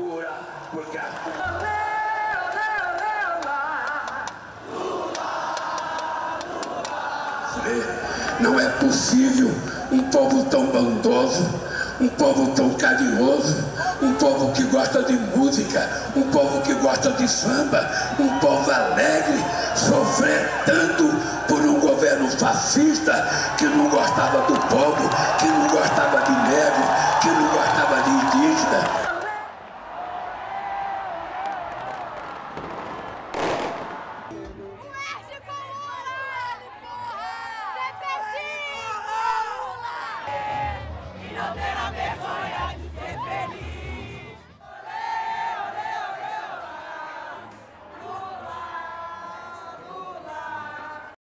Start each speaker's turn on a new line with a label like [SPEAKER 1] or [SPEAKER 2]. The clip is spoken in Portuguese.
[SPEAKER 1] loucura, porque a não é possível um povo tão bondoso, um povo tão carinhoso, um povo que gosta de música, um povo que gosta de samba, um povo alegre, sofrer tanto por um governo fascista que não gostava do povo, que não gostava de